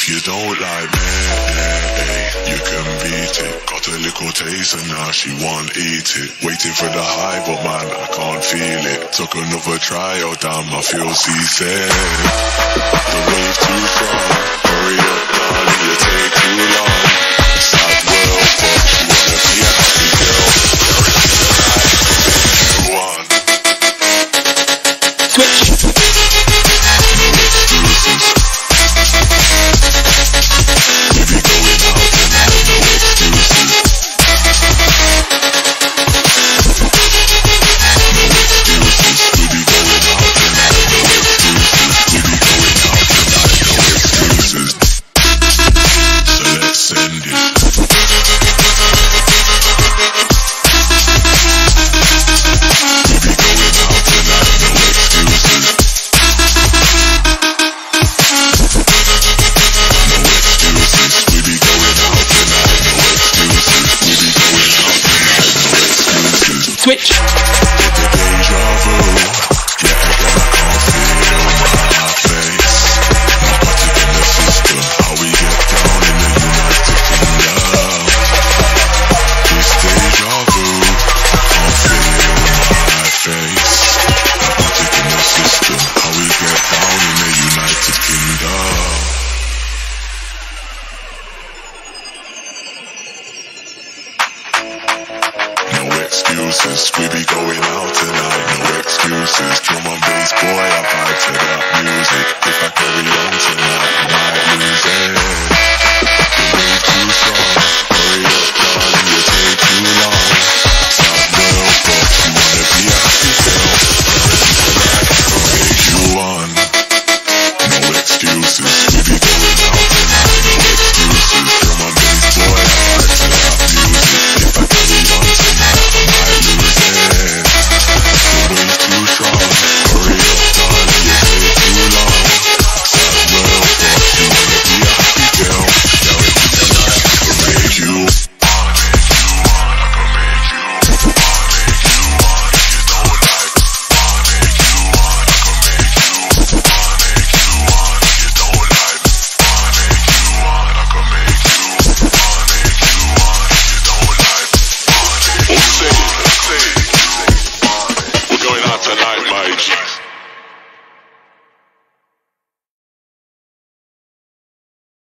If you don't like me, you can beat it. Got a little taste and now she won't eat it. Waiting for the high, but man, I can't feel it. Took another try, oh damn, I feel seasick. The wave too strong. Hurry up, darling, you take too long. Sad world, but she wanna be a happy girl. You want switch. Switch. Excuses, we be going out tonight, no excuses. Drum and bass, boy, I vibe to that music. If I carry on tonight, I might lose it. The way too strong, hurry up, darling, you take too long. Sad world, but you wanna be a happy girl. Ready for life, okay, you on. No excuses, we be going out